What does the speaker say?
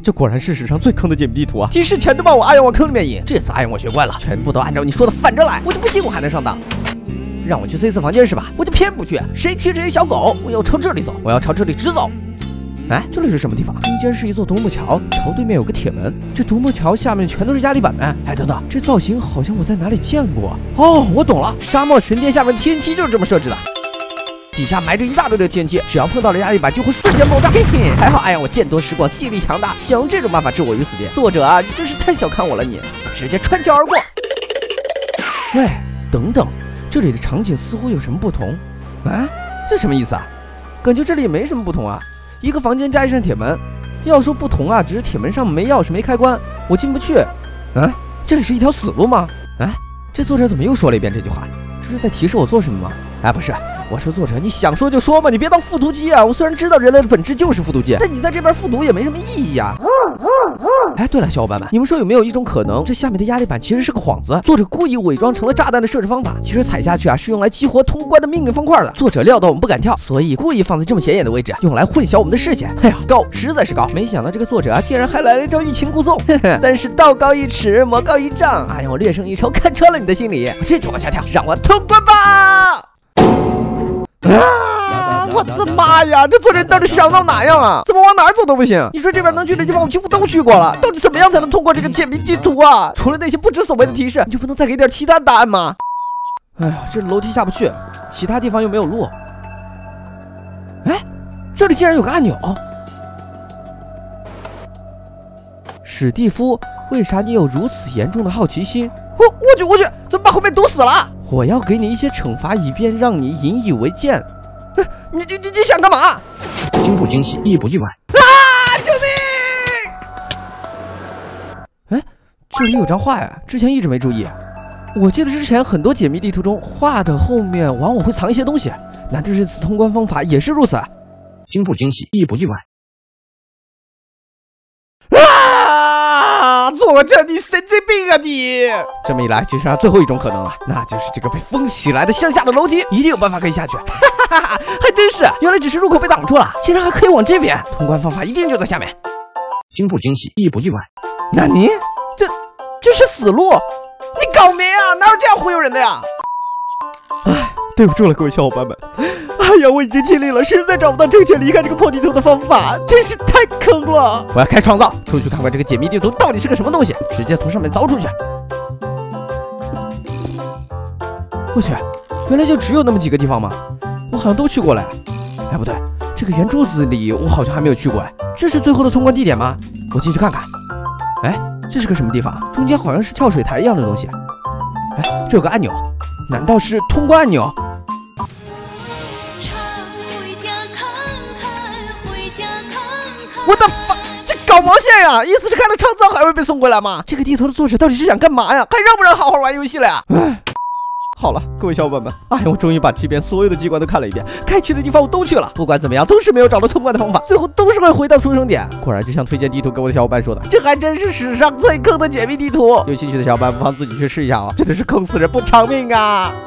这果然是史上最坑的解谜地图啊！提示全都把我阿阳往坑里面引，这次阿阳我学乖了，全部都按照你说的反着来，我就不信我还能上当。让我去 C4房间是吧？我就偏不去，谁去这些小狗！我要朝这里走，我要朝这里直走。哎，这里是什么地方？中间是一座独木桥，桥对面有个铁门，这独木桥下面全都是压力板呢。哎，等等，这造型好像我在哪里见过。哦，我懂了，沙漠神殿下面的 TNT 就是这么设置的。底下埋着一大堆的 TNT， 只要碰到了压力板就会瞬间爆炸。嘿嘿，还好哎呀，我见多识广，记忆力强大，想用这种办法置我于死地。作者啊，你真是太小看我了你，直接穿桥而过。喂，等等，这里的场景似乎有什么不同？啊，这什么意思啊？感觉这里也没什么不同啊，一个房间加一扇铁门。要说不同啊，只是铁门上没钥匙没开关，我进不去。啊，这里是一条死路吗？啊，这作者怎么又说了一遍这句话？这是在提示我做什么吗？哎，不是。我说作者，你想说就说嘛，你别当复读机啊！我虽然知道人类的本质就是复读机，但你在这边复读也没什么意义呀。哎，对了，小伙伴们，你们说有没有一种可能，这下面的压力板其实是个幌子，作者故意伪装成了炸弹的设置方法，其实踩下去啊是用来激活通关的命令方块的。作者料到我们不敢跳，所以故意放在这么显眼的位置，用来混淆我们的视线。哎呀，高，实在是高！没想到这个作者啊，竟然还来了一招欲擒故纵。但是道高一尺，魔高一丈，哎呀，我略胜一筹，看穿了你的心理，我这就往下跳，让我通关吧！啊！我的妈呀，这作者到底想到哪样啊？怎么往哪儿走都不行？你说这边能去的地方我几乎都去过了，到底怎么样才能通过这个解谜地图啊？除了那些不知所谓的提示，你就不能再给点其他答案吗？哎呀，这楼梯下不去，其他地方又没有路。哎，这里竟然有个按钮！史蒂夫，为啥你有如此严重的好奇心？我去，怎么把后面堵死了？我要给你一些惩罚，以便让你引以为戒。你想干嘛？ 惊不惊喜，意不意外？ 啊！救命！哎，这里有张画呀，之前一直没注意。我记得之前很多解谜地图中画的后面往往会藏一些东西，难道这次通关方法也是如此？ 惊不惊喜，意不意外？ 啊！作者，你神经病啊你！这么一来，就剩下最后一种可能了，那就是这个被封起来的向下的楼梯，一定有办法可以下去。哈哈，还真是，原来只是入口被挡住了，竟然还可以往这边。通关方法一定就在下面。 惊不惊喜，意不意外？ 那你这是死路？你搞没啊？哪有这样忽悠人的呀？哎，对不住了，各位小伙伴们。哎呀，我已经尽力了，实在找不到正确离开这个破地图的方法，真是太坑了！我要开创造，出去看看这个解谜地图到底是个什么东西，直接从上面凿出去。我去，原来就只有那么几个地方吗？我好像都去过了呀。哎，不对，这个圆柱子里我好像还没有去过哎。这是最后的通关地点吗？我进去看看。哎，这是个什么地方？中间好像是跳水台一样的东西。哎，这有个按钮，难道是通关按钮？我的妈！这搞毛线呀！意思是开了创造还会被送回来吗？这个地图的作者到底是想干嘛呀？还让不让好好玩游戏了呀？唉，好了，各位小伙伴们，哎，我终于把这边所有的机关都看了一遍，该去的地方我都去了。不管怎么样，都是没有找到通关的方法，最后都是会回到出生点。果然，就像推荐地图给我的小伙伴说的，这还真是史上最坑的解谜地图。有兴趣的小伙伴不妨自己去试一下啊，真的是坑死人不偿命啊！